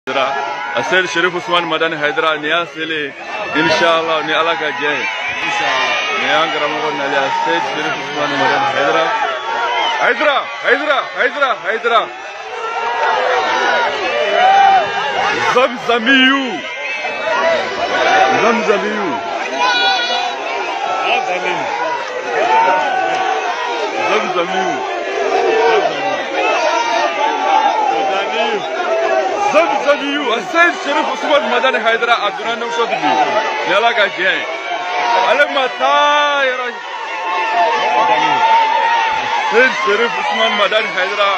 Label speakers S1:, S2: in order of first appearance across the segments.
S1: Asel Sharif Usman Madan Hydra Nia Sele Inshallah ni ala ka je Inshallah ni angara mo na ya Asel Sharif Usman Madan Hydra Zamzamiyu Asel Sharif Usman Madan Hydra Aduna no so dibi yala ka je alamata yara Asel Sharif Usman Madan Hydra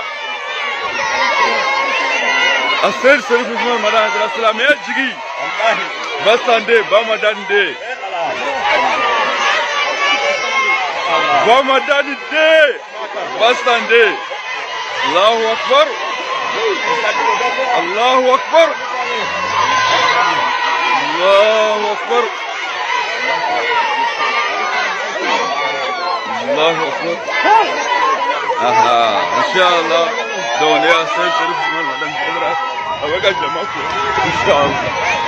S1: Asel Sharif Usman Madan Hydra salamiya jigi bastande bamadande bastande Allahu Akbar Allahu Akbar Allahu Akbar Allahu Akbar Inshallah دوني أسأل شريف من هذا الحضرة أبغى جماعة إن شاء الله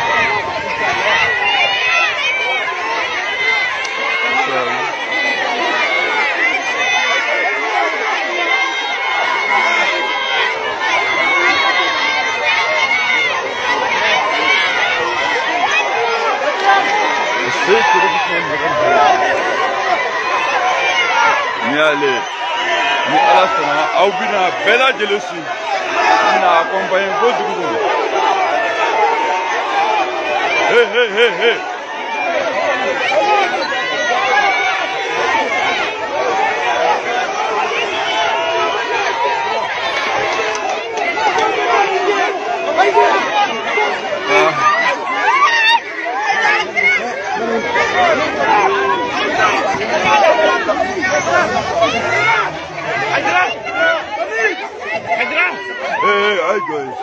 S1: Miale, ni ala sana au bina bela jealousy na acompanhe todo mundo. Hey. Hey, hi guys.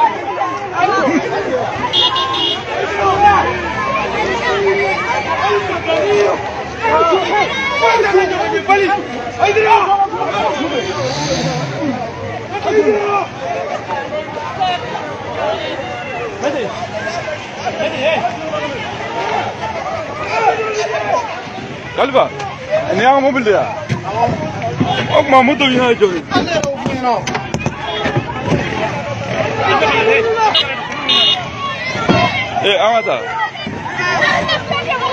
S1: Kalba, ini yang mobil dia. Oh, mamu tu yang aja. Amata.